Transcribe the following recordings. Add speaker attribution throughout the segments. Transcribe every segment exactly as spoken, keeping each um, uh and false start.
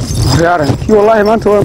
Speaker 1: ريارن كي والله ما أنت وين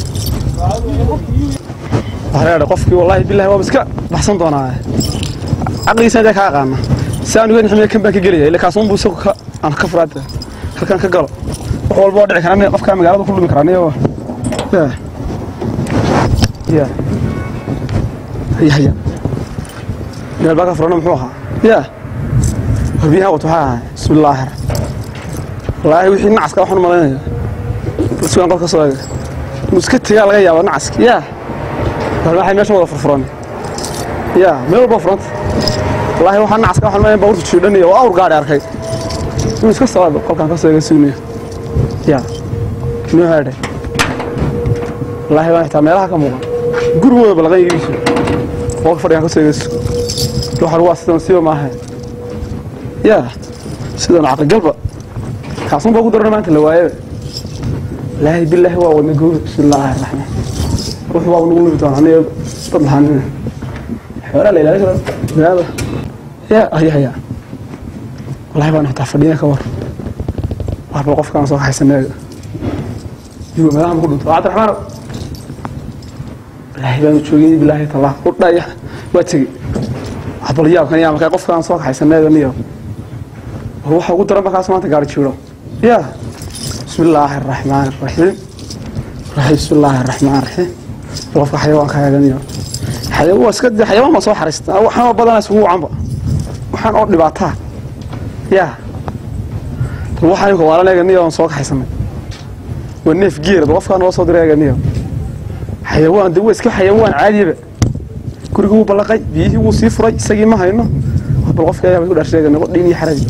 Speaker 1: ريارن قفكي والله بالله هو بسكا بحسن دونا عقلي سنة كاغانا سانو وين حمي كم باكي جريه اللي كاسون بوسوق أنا كفراته هل كان كقلب وحول بعد كلامي قفكا مقالة كله مكراني هو يا يا هي هي يا الباقة فرنا محوها يا وبيها وتوها بسم الله والله وحي نعسك وحنا مالنا بس وين قلك صاير مسكت يا لغيا ونعسك يا والله ماشي ولا فرفران يا ما هو بفرنت والله وحنا نعسك وحنا مالنا بورت شيلني او اور قاعد اركي مسكت صاير قلك كان صاير سوني يا شنو هذا والله ما احتمالها كم قربوا بالغير يشوف وقف فريق صاير روح الواسطة نسيبه معها يا سيدنا عقل قلبه خاصون بقدر ما أنت لوايه لا بالله هو ونقول بسم الله الرحمن روح بابا نقول بتوع هني طلع هني ولا لا لا لا يا هي هي والله ما نحتاج فدينا كور واحد بوقف كان صاح حسنا يو ما نقول بتوع عبد الرحمن بالله بان تشوقي بالله طلع قطايا واتي عبد الياب كان يا قف كان صاح حسنا نيو هو حقول ترى ما كاس ما تقارن شو يا بسم الله الرحمن الرحيم بسم الله الرحمن الرحيم وقف حيوان كهذا حيوان اسكد حيوان ما soo xariista waxaan badan isugu camba waxaan oo dhibaataa ya waxaan ku walaalaynaa oo soo kaxaysanay waneef geer qofkaan oo soo direeganiyo xayawaan dad iska xayawaan caadiba guriga uu balaqay biyihii uu sii furay isagii ma hayno bal qofka ayaa ku dharsheegay nabad dhiin iyo xarabi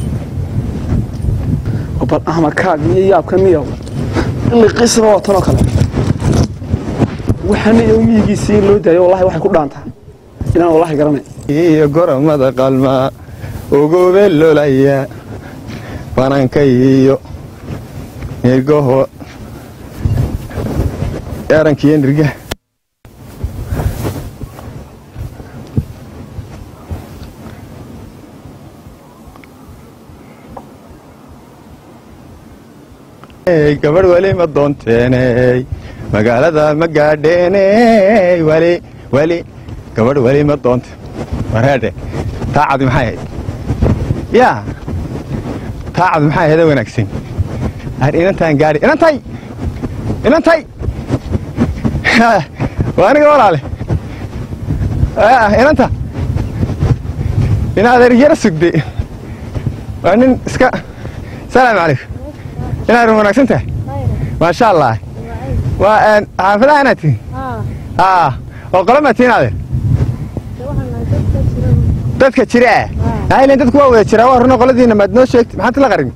Speaker 1: وبل أحمد كاج يجاب كنيو اللي قصة وطنه كله وحنا يومي يجي سين لو ده والله واحد كل دانته إنا والله قرني
Speaker 2: يا قرم ماذا قال ما وقبل له ليا وانا كيو يجوه يا رنكين رجع gabar wali ma doonteene magaalada ma gaadheene wali wali gabar wali ma doonte waraade taacad maxay ahayd yaa taacad maxay ahayd wanaagsan ar inantaan gaari inantay inantay waaniga walaale ah inanta inaad yar sugday waa nin iska salaam calaykum إنا رمونا سنته ما شاء الله وأن حافظة أنا تي آه آه وقلما تين هذا تذكر شراء هاي اللي تذكر هو شراء ورنا قلدينا ما دنوش شيء ما حد لا غريب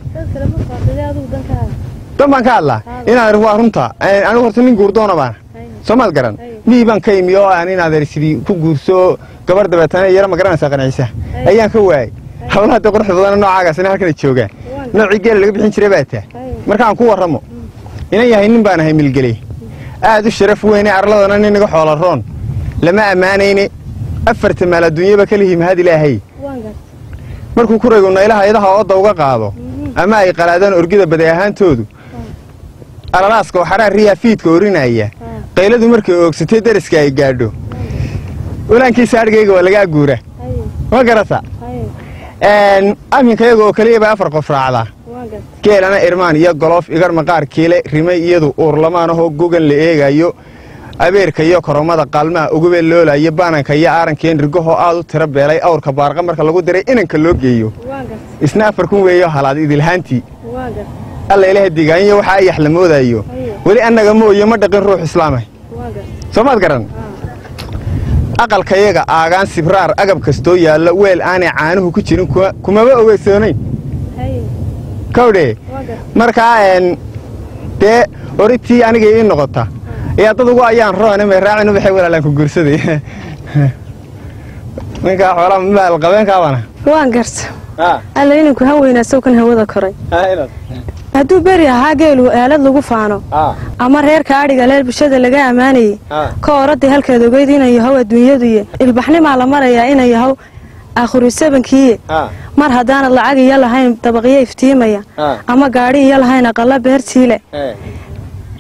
Speaker 2: طبعا كالله إنا روا رمتا أنا قلت من جوردونا بان سمال قرن مي بان كيم يو أنا نادر سري كوجورسو كبر دبتنا يرى ما قرن ساقنا عيسى أيام كواي حولها تقول حفظنا نوع عجز أنا هكذا تشوجا نوع رجال اللي بيحين شرباته markaan ku waramo inay yahay nin baan ahay milgalay aad u sharaf weyn arladana nin xoolo roon lama amaanayne afarta maal adduunyada kaliya mahad ilaahay markuu ku reegno ilaahay ayadaha oo dawga qaado ama ay qalaadaan orgida baday ahaantoodu alalaaska waxa riya fiidka orinaya qayladu markay oogsatay dariska ay gaadho ulaankiisa argayga waa laga guura ma garata een aminkayga oo kaliya ba afar qof raacda keelana irmaan iyo goloof igar maqaar kiile rimay iyadu uurlamaan oo gogan la eegayo abeerka iyo koromada qalmaa ugu beel loolay baananka iyo aaranka rigaho aad u tira beelay awrka baarqa marka lagu diray inanka loo geeyo isna afar kun weeyo halaad idilhaanti alla ilaahay digaaniyo waxa ay yaxlamoodayo wali annaga mooyo ma dhaqin ruux islaamay soomaad garan aqalkayaga aagaan sibraar agab kasto yaala weel aanay caanuhu ku jirin kuma ba ogeysanayn كودي مركا إن تي أريتي أنا جاي النقطة يا تدوق أيام روح ما راعي نبي حول على كوكورسدي من كا حوالي من القبين كابنا
Speaker 3: وان قرت آه ألا إنك هوينا سوكن هو ذكري
Speaker 2: آه
Speaker 3: هدو بري هاجل وآلات لجو فانو آه أمر هير كاري قليل بشدة اللي جاي أماني آه كوردي هالكذا جايدين يهوى الدنيا دي البحني على مرة يا إنا يهو آخر السبن كي آه مر هدان الله عادي يلا هاي طبقية فتيمة يا آه أما قاري يلا هاي نقلة بهرتيلة آه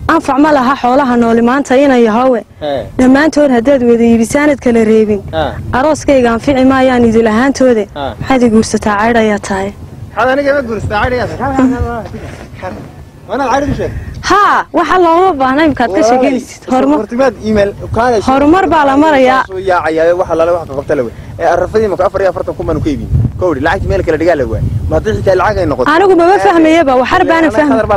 Speaker 3: anfac ma laha xoolaha nooli maanta inay yahowe dhammaantood haddaad wada iibisaanad kala reebin arooskayga anfici maayaan idil ahaantooda maxaad i guursataa caydh ayaa tahay haa waxa looma baahna imkaad ka sheeganaysid horumar baa la marayaa anigu mama fahmayaba waxar baanan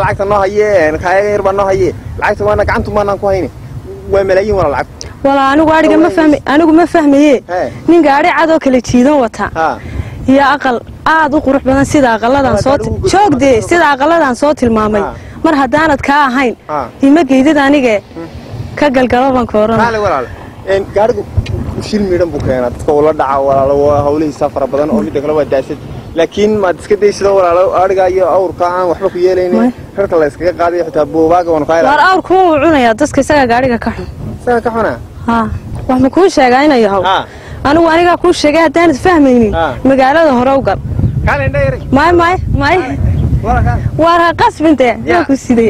Speaker 3: fahmwalaa anigu ma fahmaye nin gaadhi cadoo kala jiidan wata iyo aqal aad u qurux badan sida aqaladan soo joogdee sida aqaladan soo tilmaamay mar haddaanad kaa ahayn ima geydad anige ka galgalo baan ka oran
Speaker 2: gaadhigu shil midhan buu keenaa dadka ula dhaca walaalo hawlihiisa fara badan oo midda kale waa daasad laakiin maad iska daysido walaalo adhiga iyo awrka aan waxba ku yeelaynin rarka la iskaga qaadayo xitaa buubaaga waan qaylaa
Speaker 3: war awrku wuu cunayaa dadka isaga gaadhiga ka xun
Speaker 2: isaga ka xuna
Speaker 3: haa wax ma kuu sheegaa inay yahow anigu anigaa kuu sheegay haddaanad fahmaynin magaalada hore u gal may may may war ha qasbinte yaa ku siday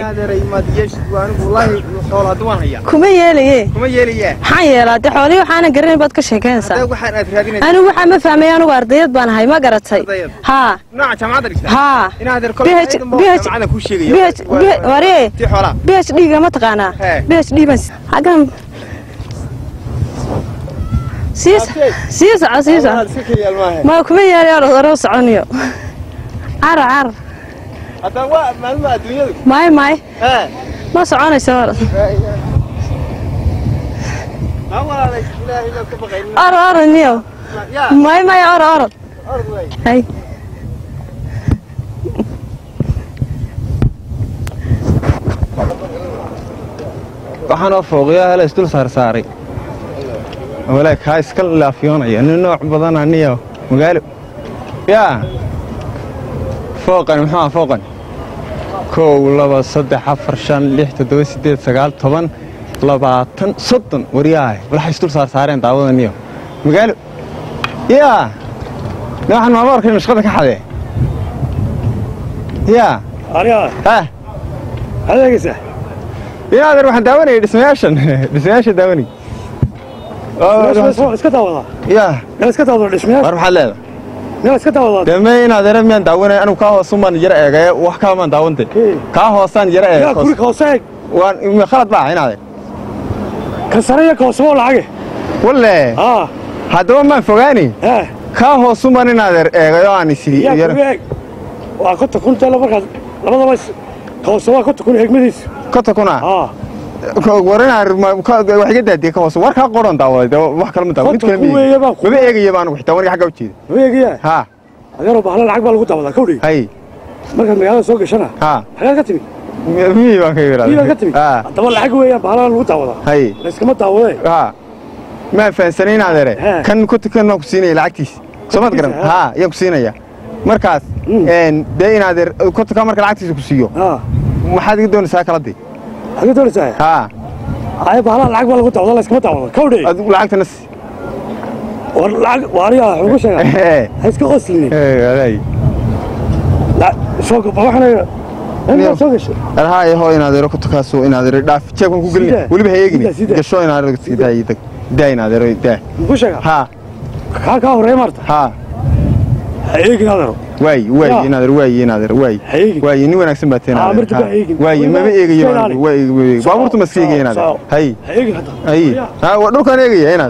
Speaker 3: kuma yeelaye maxaan yeelaa de xoolihii waxaana garanayn baad ka sheekeynaysaa anigu waxaa ma fahmay anigu ardayad baan ahay ma garatay haa haa ware b h d ga ma taqaanaa b h d baan xaggan sii soco sii soco ma kuma yeelay oro soconiyo cara cara ماي ماي ما صعوني سوار أر أر نيو ماي ماي أر أر هاي
Speaker 2: waxaan oo fooqiyaa la isdul saar saaray walaak ha iska laafiyoonaya nin nooc badan aniyo magaalo yaa fooqan maxaa fooqan kow laba saddex afar shan lix toddoba sideed sagaal toban labaatan soddon waryahay walax isdul saar saareen daawadaniyo magaalo yaa waxaan maama arkay shaqada ka xadee yaa
Speaker 1: ariya
Speaker 2: ha
Speaker 1: adeegisa
Speaker 2: yaa adeer waxaan daawanayay dhismayaashan dhismayaasha daawanay
Speaker 1: iska daawada
Speaker 2: yaa
Speaker 1: iska daawada dhismayaasha
Speaker 2: war maxaad leedahay
Speaker 1: لا اسكت والله
Speaker 2: دمي إن هذا رميان داونه أنا كاه وصمان جرا إيه وحكا من داونته كاه وصان جرا إيه
Speaker 1: لا كوري كوساك
Speaker 2: وان خلط بقى هنا هذا
Speaker 1: كسرية كوسو ولا حاجة
Speaker 2: ولا
Speaker 1: آه
Speaker 2: هذا ما فوقاني
Speaker 1: آه
Speaker 2: كاه وصمان إن هذا إيه يعني سري
Speaker 1: يا كوري وكنت كنت لا بقى لا بس كوسو كنت كوني هيك مديس
Speaker 2: كنت كنا
Speaker 1: آه
Speaker 2: ورنا واحد جدا ديك كوسو ورك قرن داوي ده واحد كلام داوي كلمة ما بيجي يبان وحتى وري حاجة وتشيد
Speaker 1: بيجي
Speaker 2: ها
Speaker 1: أنا ربع على العقبة اللي قطعة كوري
Speaker 2: هاي
Speaker 1: ما كان مجال سوق شنا
Speaker 2: ها
Speaker 1: حاجة كتبي
Speaker 2: مين ما كبير
Speaker 1: مين ما كتبي
Speaker 2: ها
Speaker 1: طبعا العقبة يا بعلا اللي قطعة
Speaker 2: هاي
Speaker 1: بس كم تعوضه
Speaker 2: ها ما فين سنين هذا كان كنت كنا كسيني العكس سمعت كلام ها يا كسيني يا مركز إن دين هذا كنت كمان العكس كسيو ها ما حد يقدر يساكل دي
Speaker 1: حد يقدر يساكل
Speaker 2: ها
Speaker 1: هاي بعلا العقبة اللي قطعة بس كم تعوضه كوري
Speaker 2: العكس نص
Speaker 1: والعق واريا حوش هاي هيسك غسلني
Speaker 2: ايه
Speaker 1: لا سوق بروحنا انا سوق ايش
Speaker 2: هاي هو انا ديرو كنت كاسو انا دير داف جيبكم ku galin waliba heegni gasho ina arag sidaayay daayna diro daa
Speaker 1: bushaga ha ka ka hore marta
Speaker 2: ha
Speaker 1: heegni adaro
Speaker 2: way way ina dir way ina dir way way ni wanaagsan baateen way ma eegayo way baaburtu maskiiga ina hay
Speaker 1: heegni hada
Speaker 2: hay ha dhulkan eegaya ina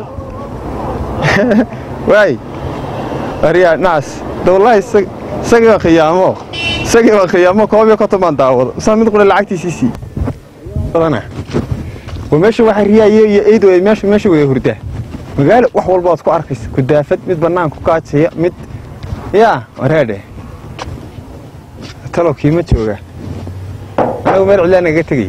Speaker 2: واي أريا ناس والله سج سجوا خيامه سجوا خيامه كوبي كتمان داود سامي تقول العكتي سي سي أنا وماشي واحد ريا يأيد وماشي ماشي ويهرده مقال واحد والباص كو أرخص كدافت مت بنان كو كاتس هي مت يا ورده تلو كيمة شوكة أنا ومر علينا قتقي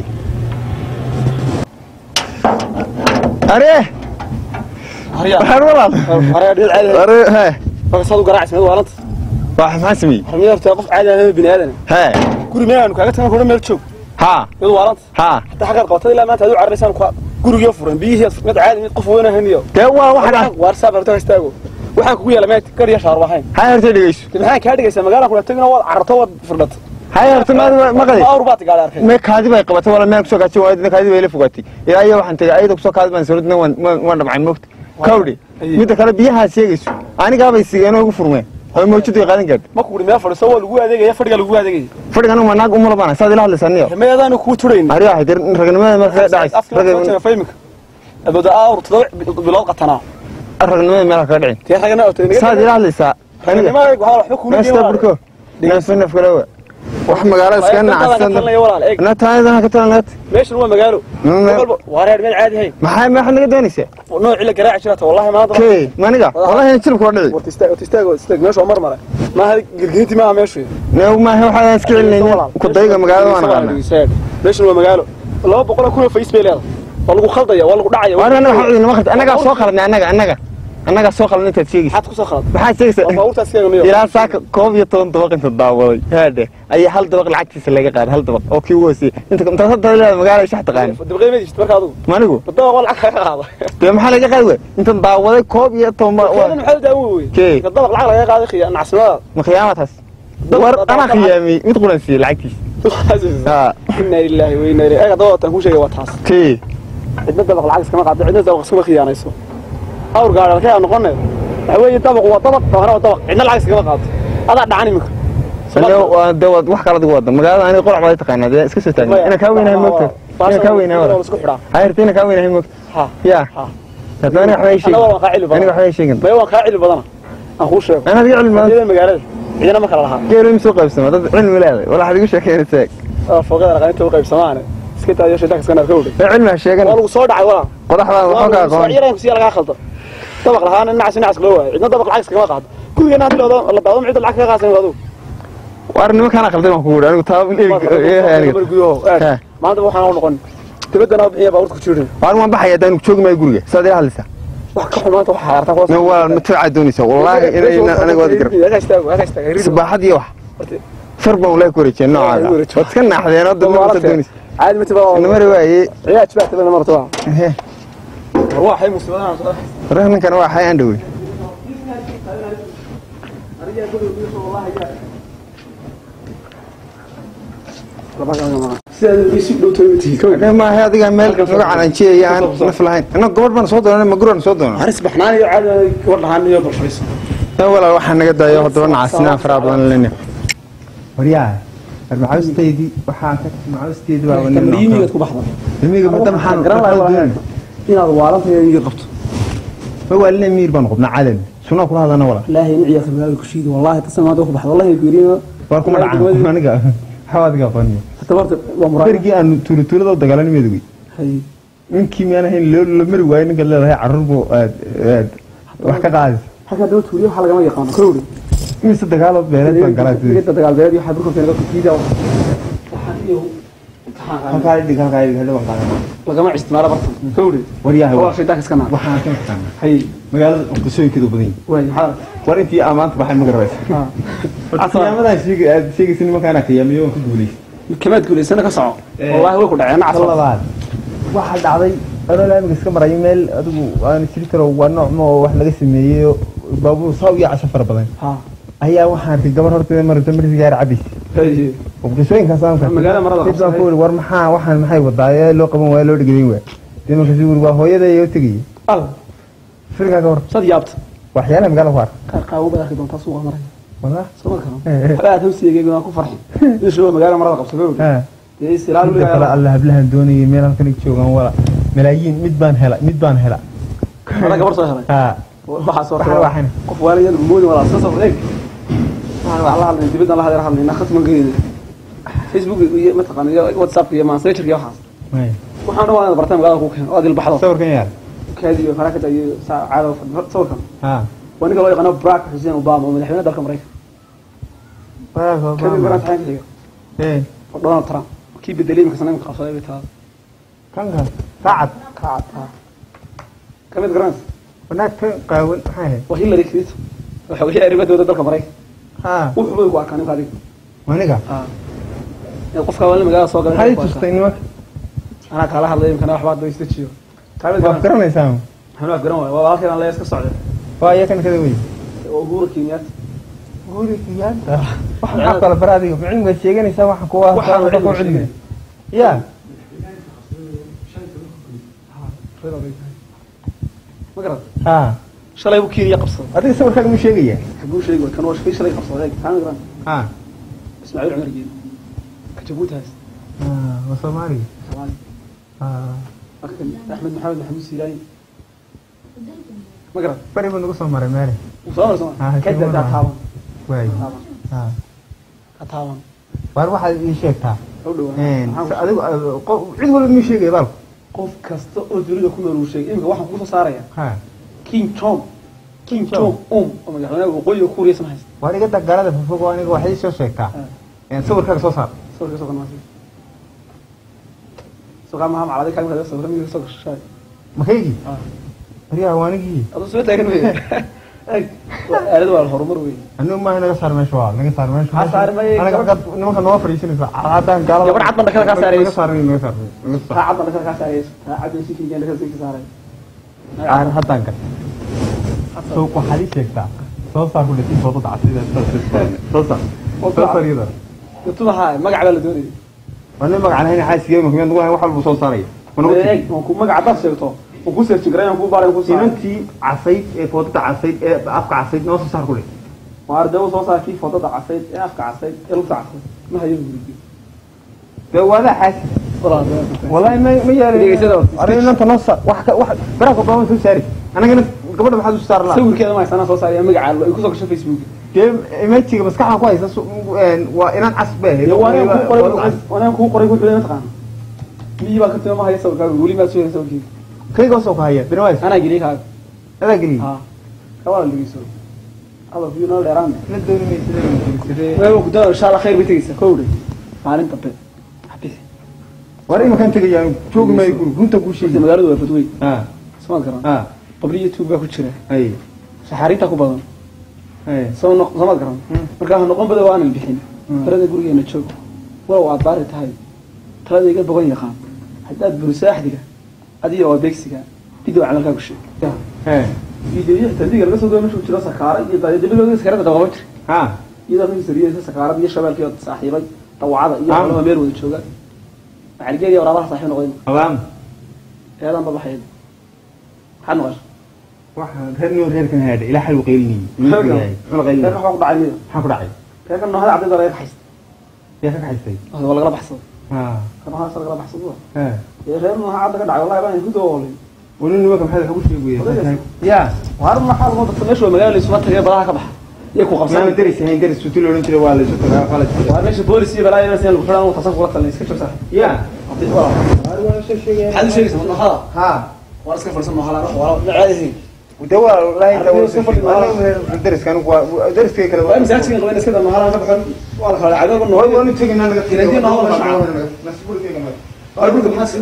Speaker 2: أريه
Speaker 1: هريا
Speaker 2: والله
Speaker 1: هريا ديل عادي
Speaker 2: هريا ها
Speaker 1: فقصدوا قراع اسمه والله
Speaker 2: واحد ما اسمي
Speaker 1: حمير توقف عادي أنا بني آدم
Speaker 2: ها
Speaker 1: كوري مين أنا كأنك كوري ميل تشوف
Speaker 2: ها
Speaker 1: يلا والله
Speaker 2: ها
Speaker 1: حتى حاجة قوتي لا ما تدور على الرسالة كوري يفرن بيه مد عادي متقف وين هنيو
Speaker 2: ده هو واحد
Speaker 1: وارساب رتاه استاجو waxaan kugu yeelay maad kariya shaar waxaan
Speaker 2: ها هرتي دغيس
Speaker 1: maxaa ka dhigaysa magaalada kula tagna wad carto wad firdhat
Speaker 2: هاي ارتماد ما قدي
Speaker 1: awr baad gaar arkay
Speaker 2: ما كادي باي قبته ولا ما كسو كاتي وايد كادي باي لفقتي يا ايو waxaan tagay ayada kusoo kaad baan sawirna waan waan dhabcay moogta kawdi mid kale biyaha sheegayso aniga bay sigeen ugu furmeen oo moojadu qaadan gaad
Speaker 1: ma ku dhimay fadhiso waa lagu adeegaya fadhiga lagu adeegay
Speaker 2: fadhigan ma naag umar baan saad ila hadlaysaniyo
Speaker 1: meedaan ku turayn
Speaker 2: ariga hadir ragnimada ma ka dhacay
Speaker 1: ragnimada fahmika abada awr todob bilood qatana
Speaker 2: ragnimada ma ka dhacay
Speaker 1: tii ragna oo tii
Speaker 2: saad ila hadlaysa
Speaker 1: ragnimada waxa waxba ku
Speaker 2: leeyahay نفسنا في الأول وح مقالة سكننا على السنة أنا تاني أنا كتلنا
Speaker 1: ليش هو مقالو وارد من عادي هاي
Speaker 2: ما حي ما إحنا قدوني سه
Speaker 1: نوع إلا قراءة شراته والله ما أضرب
Speaker 2: كي ما نقع والله نشيل كورني
Speaker 1: وتستاج وتستاج وتستاج ماشي عمر مرة ما هذه قلقيتي ما ماشي
Speaker 2: نو ما هو حدا سكيلني كنت ضيقة مقالة وأنا
Speaker 1: ليش هو مقالو والله بقول كله في إسبيل والله خلطة والله دعية
Speaker 2: وأنا أنا حاضر ما أخذت أنا قاعد سوق أنا أنا أنا أنا سوق اللي أنت تشيجي
Speaker 1: حتى كوسا خلاص
Speaker 2: بحاجة تيجي إلى ساك كوب يطون طبق أنت تداول هذا أي هل طبق العكس اللي قاعد هل طبق أوكي وسي أنت كم تصدق لا مقالة إيش حتقان
Speaker 1: تبغى ما تشترك هذا
Speaker 2: ما نقول
Speaker 1: بالضبط والله هذا
Speaker 2: تم حالك قاعد أنت تداول كوب يطون
Speaker 1: كان محل داوي كي بالضبط العقل يا قاعد خي أنا عسماء
Speaker 2: ما خيامات هس ور أنا خيامي يدخل نسي العكس
Speaker 1: ها إنا لله وإنا إليه أنا ضوء تنكوش يا واتحس
Speaker 2: كي
Speaker 1: عندنا طبق العكس كما قاعد عندنا طبق سوى خيانة يسوى أور قاعد كي أنا قلنا هو طبق وطبق وهنا طبق عندنا العكس كما قاعد هذا دعني منك
Speaker 2: أنا دوت wax kala duwada magaalada ani qurac baad taqaanaa de iska soo taagay ina ka weynahay moogta ina ka weynahay wala isku xidhaa hayrtina ka weynahay moogta ha ya dadana wax way sheegay
Speaker 1: ana qaacil badan
Speaker 2: aniga wax way sheegay
Speaker 1: bay waan qaacil badan aan ku sheego
Speaker 2: ana diga cilmi
Speaker 1: badan magaalada cidina ma kala laha
Speaker 2: geelo imsoo qaybsama dad cilmi leeyahay wala xad igu sheekeynaysaa
Speaker 1: oo foqada raqaynta u qaybsamaana iska taayay shaydaanka iska naad ka wada
Speaker 2: cilmi sheegan
Speaker 1: waa lagu soo dhacay wala
Speaker 2: qodaxda waxa ka aqoon
Speaker 1: yareen si laga khaldo طبق لهان الناس الناس لو cidna dabaq lacag kama qaado kulligana hadii loo la daawado cid lacag ka qaasan wado
Speaker 2: warnimo kana qaldan ku wada anigu taab ee aniga
Speaker 1: maanta waxaan u noqon dibadana bixiya baa urku jirin
Speaker 2: waan ma baxay hadaan joog ma guriga saad ila hadlaysa
Speaker 1: wax ka xumaanta waxa harta qoos
Speaker 2: no waa ma taa doonaysa wallahi in aniga wada gar
Speaker 1: yaga istaago yaga istaago
Speaker 2: sabaxadii wax farba wala ku wareejin nooca wad ka naaxdeen oo dad ma doonaysa
Speaker 1: عاد متى بقى
Speaker 2: نمر واي
Speaker 1: عيال تبعت لنا مرة روح هي مستوى
Speaker 2: رهنا كان واحد عنده ما هذا مالك نوع عن شيء يعني نفلهين أنا قبل ما نصوت أنا مقرون صوت أنا
Speaker 1: عرس بحناني عاد قبل حناني يا برفيس
Speaker 2: ولا واحد نقد يا هذول عسنا فراد لنا ورياه المعوستيدي waxaan ka macawsteedu waa wana
Speaker 1: miimiga ku baxda
Speaker 2: miimiga madam xaan garan lahayn
Speaker 1: inaad waalantahay miimiga qabto
Speaker 2: ma waalina miir baan qobna calan suna ku hadana wala
Speaker 1: ilaahay in ciyaar magaalada ku shiido wallahi tasamaad ku baxda wallahi guuriyo
Speaker 2: war kuma dhacay aniga xawaadga qaniyo
Speaker 1: tabarta waa muraad
Speaker 2: bergi aan tuulu tuulada dagaalanimeedu hay inkii ma ahayn loo mari waay ninka leedahay carruurbo aad aad wax ka qaadis halka dawlad tuuliyo waxa laga yaqaan kowri mise dagaal beereed baan galay
Speaker 1: inta dagaal beereed waxa burka keenay ku kiida waxaan iyo
Speaker 2: halka ay dhigan halka ay helo waxaan
Speaker 1: laga ma isticmaalo bartan kowri
Speaker 2: wariyaha
Speaker 1: waa shaydaanka iska naa
Speaker 2: waxaan ka fahmay hay magaalada qosooyinkeedu badan
Speaker 1: way xal
Speaker 2: war intii amaanta baxay ma garaysa ha asiyamada shiiga aad sheegaysin ma kana qiyaamiyo ku guulay
Speaker 1: kamaad guuleysana ka soco wallahi way ku dhaceen casal
Speaker 2: labaad waxa dhacday anoo laamiga iska maray meel adigu aan jiri karo waa nooc ma wax laga sameeyay baabuur saw iyo casho far badan ha ayaa waxaan arkay gabar horteeda marta marti gaar cabis haye qofkisooyinka saamka magaalada marada qabsan ku war maxaa waxaan maxay wadaa loo qaban waa loo dhigay waa deemanka si war waa hooyada iyo tagay al firka gabar sad yaabta waxyaalaha magaalada waar ka qaabo badan ka doonta suuqa maray wala soo karo xalaad hawsigeega ku farxin isoo magaalada marada qabsan ha ee silaal kala allah hablahan doonayay meel halkan joogan wala malaayiin mid baan hela mid baan hela wala gabar soo helay ha waxa soo waxaan qof waalid moodi wala soo soo eeg waxaan wax la hadlay dibadda la hadlay khasman geeyay Facebook iyo mataqaan iyo WhatsApp iyo Messenger iyo waxaas waxaan waa bartaan magaalada ku keen oo adil baxdo sawirkan yaar kaadiyo farakada iyo saacado sawirkan ha waniga loo yaqaan Barack Hussein Obama madaxweynaha dalka Mareykanka Barack Obama ee Donald Trump kii bedelay markaa sanadka qabsaday taa kanka saacad saacad kamid garan wanaag qaawan maxay waa Hillary Clinton waxa weeye arrimadooda dalka Mareykanka ha wuxuu ku arkaan qaali waniga ha qofka wali magaalada soo galay hay tustay nimanka ana kala hadlay kana waxba doo istajiyo taabid garanaysaa waxaan garan waay waa halkan la iska socday waa yakan kada weey oo guur Kenyatta قولي كيانتا واحد حق على فرادي بعلم ما شيغاني سا واحد كوا واحد كوا علمي يا
Speaker 1: ما قرأت
Speaker 2: ها
Speaker 1: شلay buu kiiriya qabsaday
Speaker 2: adiga sawirkaaga ma sheegaya
Speaker 1: xaguu sheegay kan waa shalay qabsaday taan garan
Speaker 2: ha
Speaker 1: Ismaaciil Umar Geed ka jabuutaas
Speaker 2: ah wa Soomaali
Speaker 1: Soomaali
Speaker 2: ah
Speaker 1: akan Ahmed Maxamed Maxamuud Siiraani ma garan
Speaker 2: bari buu nagu soo maray meel
Speaker 1: soo soo ka dada taaban
Speaker 2: way ha
Speaker 1: ka taaban
Speaker 2: war waxa ii sheegtaa
Speaker 1: oo dhaw
Speaker 2: een adigu cid walba ma sheegay bal
Speaker 1: qof kasta oo dunida ku nool uu sheegay imka waxaan ku soo saaraya
Speaker 2: ha
Speaker 1: King Tom King Tom um oo madaxweynaha waqooyiga Kuuriya san haysta
Speaker 2: war iga dagaalada fofog oo aniga waxay soo sheegtaa een sawirkaaga soo saar
Speaker 1: sawirka soo qanaasay soo qama ma calada kaalmo soo sawirka soo gashay
Speaker 2: makaygi ah ariya waanigi
Speaker 1: adu soo taagan weey ay aalad waa horumar weey
Speaker 2: anuu ma naga saar meesha waa naga saar meesha
Speaker 1: ha saar may
Speaker 2: anaga nimanka noo fariisanaysa caadaan gaalada
Speaker 1: gabar cad baan kala ka saarayay
Speaker 2: naga saar naga saar
Speaker 1: ha cad baan kala ka saarayay ha cad si kiigan ka sii saaray
Speaker 2: aan haddaan ka soo ku xali sheegtaa soo saar ku dhigay foto dacsiida soo saar soo saar yada
Speaker 1: intuu ha magac la doonay
Speaker 2: wana magac aan hayna xaasiyo ma kamid wax walba soo saaray
Speaker 1: wana ku magac dad sheegto oo ku seerti gareeyaan ku baaray ku saaray
Speaker 2: inantii casayd ee foto casayd ee afka casayd noo soo saar ku dhigay
Speaker 1: waardo soo saar kii foto casayd ee afka casayd ee lugta casayd ma hayo guriga
Speaker 2: dawada xaasi والله ما ما يا أنا أنت نص واحد واحد براك وبرامج سو ساري أنا قلنا قبل ما حد يصير لا
Speaker 1: سوي كذا ما يصير سو ساري أمي قاعد يكون كشف فيسبوك
Speaker 2: كيف إيميلتي بس كحنا كويس وأنا عصبه
Speaker 1: وأنا كو قريب وأنا كو قريب كل يوم تقان مي بقى كنت ما هي سوي كذا ولي ما تسوي سوي
Speaker 2: كي قصة هاي بنوايس
Speaker 1: أنا قليك هذا
Speaker 2: أنا قليل
Speaker 1: ها كوال اللي يسوي الله فينا الإيران
Speaker 2: ندوري ميسي
Speaker 1: وهو كده إن شاء الله خير بتيجي كوري معلم طبعا
Speaker 2: وري ما كان تجي يعني شوق ما يقول كنت أقول شيء
Speaker 1: مقالة وفتوي
Speaker 2: آه
Speaker 1: سمعت كلام
Speaker 2: آه
Speaker 1: قبلية توبة كتير
Speaker 2: أي
Speaker 1: سحريتها كوبان
Speaker 2: أي
Speaker 1: سو نق سمعت كلام مركها نقوم بدو عن البحين ترى يقول لي نتشوف ولو عبارة هاي ترى يقول بقول يا خان حتى بروساح ديك هذه هو بيكسيكا فيديو على كل شيء
Speaker 2: إيه
Speaker 1: فيديو يحتاج يقول لك سوى مش وتشيل سكارة يبقى يدبل له سكارة دوامات
Speaker 2: ها
Speaker 1: إذا في سرية سكارة دي شباب كده صاحبي طوعات يا ولا مير وتشوفها عالجيري ورابح صاحبنا قوي
Speaker 2: أبام
Speaker 1: هذا ما بحيد حنوش
Speaker 2: واحد غير نور غير كان هذا إلى حلو قيلني
Speaker 1: ولا غير كان حق ضعيف
Speaker 2: حق راعي
Speaker 1: كان إنه هذا عبد الله يبحث
Speaker 2: يا أخي حسي
Speaker 1: هذا والله بحث
Speaker 2: ها
Speaker 1: كان هذا صار بحث
Speaker 2: ها
Speaker 1: يا غير إنه هذا قد والله يبان يكون دولي
Speaker 2: ولين وكم هذا حبوش يقول يا
Speaker 1: وهذا حال ما تسمعش المجال اللي سمعت هي بلاها كبح يكو
Speaker 2: ما
Speaker 1: خمسة
Speaker 2: درس هين درس ستيلو ولا انتري ولا ستة خالص
Speaker 1: وهذا شيء بوليسي بلاي ناس اللي بخلنا وتصف ولا تلني سكتش صح
Speaker 2: يا
Speaker 1: هذا شيء حد شيء اسمه هذا
Speaker 2: ها
Speaker 1: وارسك فرسنا هلا روح ولا عادي
Speaker 2: ودوا والله انت درس كانوا درس كي كده
Speaker 1: وين زاتي قبل كده ما هلا نبحث ولا خلاص عقب انه
Speaker 2: هو انت تجي انا
Speaker 1: تلاقي ما هو
Speaker 2: مسؤول كده ما
Speaker 1: اقول لك حاسس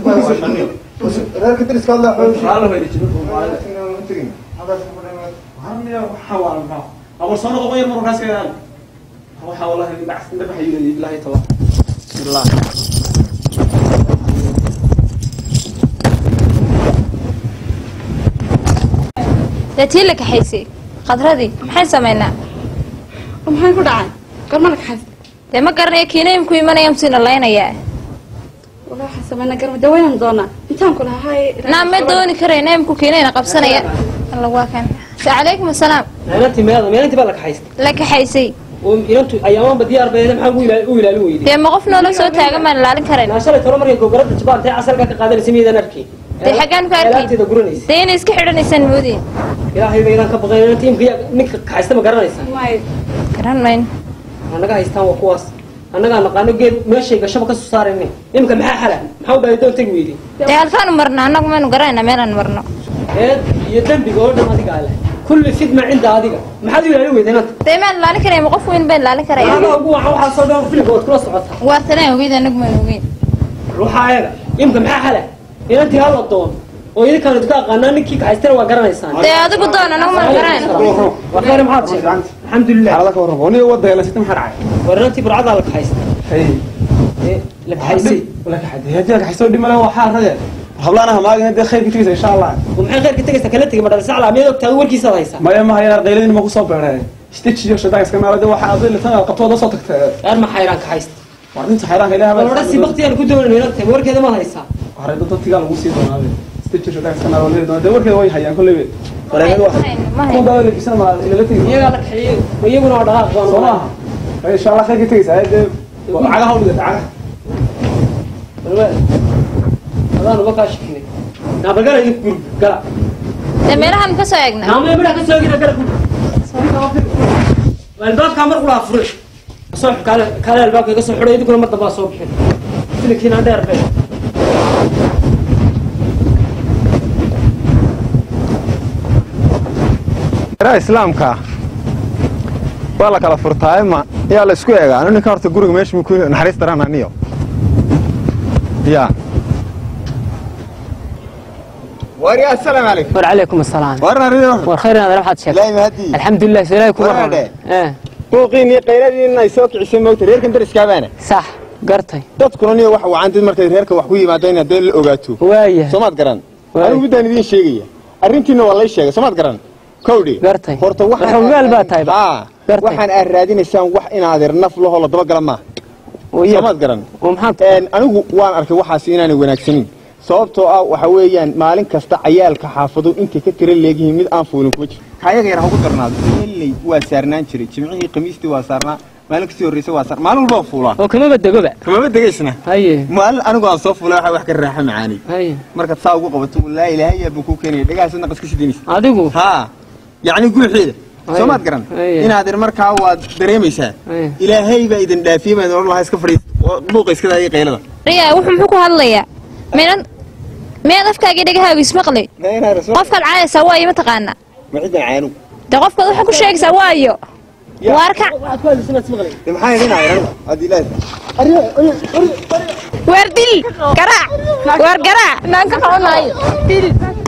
Speaker 2: راك درس كان لا حوش
Speaker 1: هلا ما يجي
Speaker 2: هذا
Speaker 1: هرني حوار معه أول سنة غير مرة ناس كذا هو حاول الله اللي بعث ندبح يجي بالله تبارك الله
Speaker 4: تأتي لك حيسي قدردي محي سمينا
Speaker 3: ومحي كل عام قال مالك حس
Speaker 4: لما قرني كينا يمكن يمنا يمسين الله ينايا
Speaker 3: والله حسبنا قرب دوينا دونا انتان كلها هاي
Speaker 4: نعم ما دوني كرينا يمكن كينا قبسنا يا الله واكن عليكم السلام
Speaker 5: أنت ماذا ما أنت بالك حيس
Speaker 4: لك حيسي
Speaker 5: وأنتم أيام بدي أربعين محن ويلا ويلا لويدي
Speaker 4: دي ما قفنا ولا صوت هاي ما نلالن كرينا
Speaker 5: عشان ترى مريض جبرت تجبار تاع عسل كك قادر سميد نركي
Speaker 4: دي حاجان
Speaker 5: لا
Speaker 4: كاركي
Speaker 5: تدقرنيس
Speaker 4: دي نسك حرنا سنودين
Speaker 5: يا أخي بينا كبغينا أنت يمكن نك حيس ما قرنيس
Speaker 3: ماي
Speaker 4: كران مين
Speaker 5: أنا قاعد يستوى وقواس أنا قاعد نقانو جيب ماشي كشبكة سوسارني يمكن محا حلا محاول بيدون تجويدي
Speaker 4: دي هالكانوا مرنا أنا كمان قرينا ميلا مرنا
Speaker 5: إيه يدم بيقول ده ما تقاله كل خدمة عند هذيك ما حد يقول لي أنت
Speaker 4: دي ما نلالن كرينا مقف وين بين نلالن
Speaker 5: أنا
Speaker 4: كرينا
Speaker 5: أقول واحد صدق في الجوات كل صعدها
Speaker 4: وارتنا وقيدا نقمة وقيد
Speaker 5: روح عيا يمكن محا حلا إيه أنت هلا الطون وإذا كانوا تقال قنانك كيك عايزتنا وقرنا إنسان
Speaker 4: دي هذا قدونا أنا كمان قرينا
Speaker 5: وخير محاط الحمد لله
Speaker 1: على كورة وني وضع إلى ستة محرعة
Speaker 5: ورنتي برعض على حيس
Speaker 1: هي
Speaker 5: إيه لك حيسي
Speaker 1: ولا حد هدي لك حيسو دي ما له حار هذا خبلنا ما قلنا دي خير كتير إن شاء الله
Speaker 5: ومحن غير كنت استكلتك بدل ساعة عمية وقت أول كيس هيسا
Speaker 1: ما يوم هاي قيلين ما قصوا بعرها استيتشيو شداك اسكنا هذا واحد أظن ثاني قطوة ده صوتك
Speaker 5: أنا ما حيران كحيست
Speaker 1: وأنت حيران إليها
Speaker 5: أنا رأسي بختي أنا كنت أقول لك ورك هذا ما هيسا
Speaker 1: هذا ده تقال موسيقى هذا استيتشيو شداك اسكنا هذا ده ورك هو يحيى كل بيت ولا هذا واحد كم ده اللي بيسمى ما اللي تيجي
Speaker 5: يا قالك حي ويجون على هذا
Speaker 1: صراحة إن شاء الله خير كتير سعيد وعلى هون ده تعال
Speaker 5: هذا أنا بكاش كني أنا بقول لك يقول قال
Speaker 4: meelaha ma ka soo eegna
Speaker 5: نعم يا بلا كسر كده قال الباب كامر ولا فرش صح قال قال الباب كسر حريه يدخل مرة بس صوب كده لكن هذا يرفع
Speaker 2: ra islaamka waa la kala furtaay ma yaa la isku eegaa anu ninka horta guriga meesha ku naxariis daraan aniyo ya wari assalaamu alaykum
Speaker 6: وعليكم السلام
Speaker 2: warna rido
Speaker 6: والخير هذا راح تشيك
Speaker 2: la mahadi
Speaker 6: الحمد لله سلايكم
Speaker 2: ورا
Speaker 6: اه
Speaker 2: booqiini qayladii ay soo kicisay moogta reerkan dariska baana
Speaker 6: صح قرتي
Speaker 2: dadkuna niyo wax wacan dad markay reerka wax ku yimaadeen hadii la ogaato
Speaker 6: وايه
Speaker 2: soomaad garan
Speaker 6: Waay.
Speaker 2: anigu midaan idin sheegaya arrintiina waa la sheegay soomaad garan kowdi
Speaker 6: قرتي
Speaker 2: horta waxaan
Speaker 6: waxaan baa tahay
Speaker 2: ha
Speaker 6: Gartay.
Speaker 2: waxaan aad raadinaysaan wax inaad ir naf laho la daba gala ma soomaad garan
Speaker 6: ومحمد
Speaker 2: een anigu waan arkay waxaas inaanay wanaagsanin sababtoo ah waxa weeyaan maalin kasta cayaalka xaafado inta ka tira leegihiin mid aan fuulin kuma jiro kayaga yar ugu darnaado ilay waa saarnaan jiray jimcihii khamiistii waa saarnaa maalin kasii horreysay waa saar maalin walba fuulaa
Speaker 6: وكما بدقوا بقى
Speaker 2: kama degaysna
Speaker 6: هي
Speaker 2: maalin anigu aan soo fuulay waxa wax ka raaxa macaani
Speaker 6: هي
Speaker 2: marka saa ugu qabato la ilaahay yaa buu ku keenay dhagaas naqas ka sidinis
Speaker 6: adigu
Speaker 2: ha yani guuxiida soomaad garan
Speaker 6: Aye.
Speaker 2: inaad ir markaa waad dareemaysaa
Speaker 6: Aye.
Speaker 2: ilaahay baa idin dhaafiyay baa nolol iska fariis buuqa iska daayay qaylada
Speaker 4: riyaa wuxuu muxuu ku hadlayaa meelan meel afkaaga dhagahaagu ismaqlay
Speaker 2: nayna rasuul
Speaker 4: qofka caayisa waa ima taqaana
Speaker 2: ma ciidan caanu
Speaker 4: de qofka wuxuu ku sheegaysaa waayo waarka
Speaker 2: maxay idinayaan hadii ilaahay
Speaker 4: waar dil garaac waar garaac naan ka qabanayo dil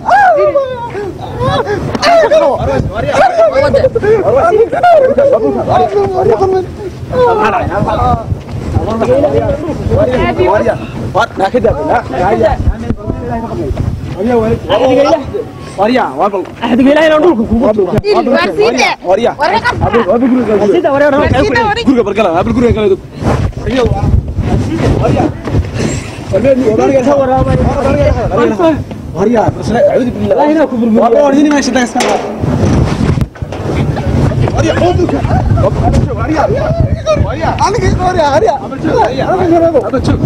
Speaker 1: وريا وابل
Speaker 5: أحد قال لي أنا أقول لكم
Speaker 4: dil waar siida
Speaker 1: وريا
Speaker 4: waar ka qabta
Speaker 5: سيدا ورا ورا
Speaker 1: guriga bargala abal guriga kale dug وريا وريا وريا بس اعوذ بالله
Speaker 5: لا هنا كبر
Speaker 1: والله وريني ما شدك اسكن وريا خذك وريا وريا انا كيف وريا وريا هذا شوف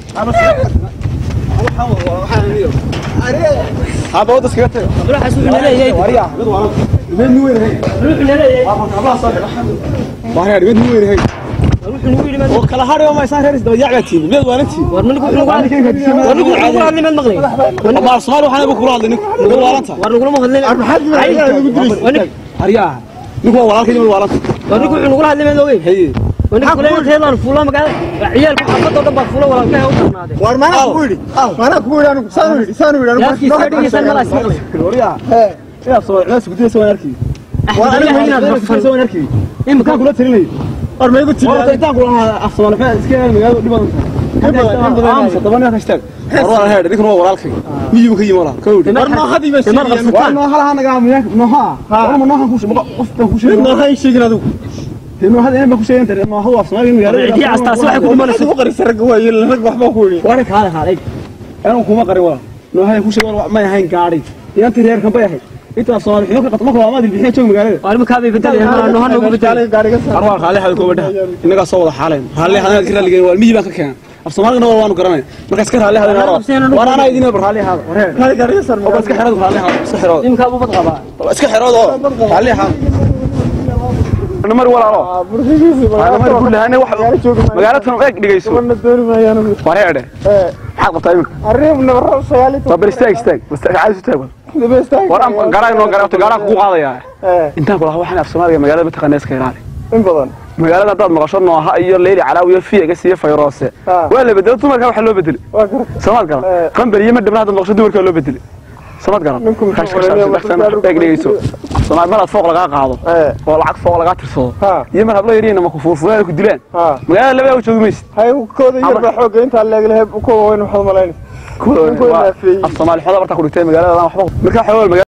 Speaker 1: هذا ودس كده
Speaker 5: روح اسوق لنا يا
Speaker 1: وريا وين وين هي
Speaker 5: روح لنا يا
Speaker 1: الله صالح وريا وين وين هي
Speaker 5: روح نقول لنا
Speaker 1: وكلا هاري وما يصير هرس ضيع تيم ميد وانتي
Speaker 5: ورنقول نقول ورنقول نقول هذا من المغرب
Speaker 1: ما صار وحنا بكره هذا نقول وانت
Speaker 5: ورنقول ما هذا
Speaker 1: هريا نقول وراك يجي وراك
Speaker 5: ورنقول نقول هذا من المغرب
Speaker 1: هي
Speaker 5: ونقول لنا تيلان فولا مقال عيال محمد ودن فولا ولا كان وطرناده
Speaker 2: war maana ku yiri maana ku yiri anigu saan yiri saan yiri
Speaker 5: يا كي سيدي يسال ملا اسمقلي
Speaker 1: وريا يا صور ناس قدي سوى نركي
Speaker 5: وانا هنا بفر
Speaker 1: سوى نركي
Speaker 5: إيه
Speaker 1: كان كله تريني
Speaker 2: war ma igu tiri
Speaker 1: والله تيتان كلها افضل فين اسكان مقالو دبن امس طبعا هاشتاج والله هذا ديك هو ورالك ميجي بكي ولا كودي
Speaker 2: war ma hadi ma sheegay
Speaker 1: وانا هلا انا قام ياك نوها انا نوها كوش قف كوش
Speaker 2: ma hay sheegin adigu
Speaker 1: انه هذا انا كوش انت ما هو اصلا
Speaker 5: دي عستاس waxay ku dhimanayso
Speaker 2: ku qarisay rag way rag waxba ku yiri
Speaker 5: وانا كاله هذا
Speaker 1: انا كوما قري ولا نوها كوش ما yahayn gaari inta reer kan bay ahayd inta Soomaali xilka qatmo kala ma dilbixin joog magaalada
Speaker 5: وانا ما كابي بدل انا نوها نوغو بدل
Speaker 2: gaariga
Speaker 1: arwaa xaalay hada kooba dhaha inaga soo wada xaaleen xaalay hada kira ligeen wal miyi baan ka keenay af Soomaaliga waanu garanay marka iska xaalay hada naro waan ana idin bar xaalay hada waree
Speaker 2: gaariga sar
Speaker 1: oo iska xirad xaalay hada iska xirad
Speaker 5: imka uu bad qaba
Speaker 1: iska xirad oo xaalay hada numar walaalo numar kullahana wax magaalada eeg dhigayso
Speaker 2: ma dooni maayaan
Speaker 1: wareede
Speaker 2: ee
Speaker 1: maxaad qabtaa imika
Speaker 2: arrin nabar sagaali
Speaker 1: waa baristaag istaag baristaag caadi istaag waraan garaa inoo garaa garaa ku qaadaya
Speaker 2: ee
Speaker 1: inta kula waxaan af Soomaaliga magaalada ma taqaanay iska ilaali
Speaker 2: in badan
Speaker 1: magaalada dad maqasho nooha iyo leeli calaawiyo fiiga siiyo fayroose waa la bedelo dumarka waxa loo bedeli
Speaker 2: waa gar
Speaker 1: Soomaal garan qanbar iyo madhabna dad maqasho dumarka loo bedeli Soomaal garan dhegeyso Soomaal mar fooq laga qaado oo lacag fooq laga tirsado iyo mar hablo yariina ma ku fuurfureen ku dileen magaalada laba u joogmaysid
Speaker 2: hay kooda yar ba xoog inta leeglahay ku weyn waxa malayn
Speaker 1: ku Soomaal xoolo barta ku dhigtay magaalada waxba marka xoolo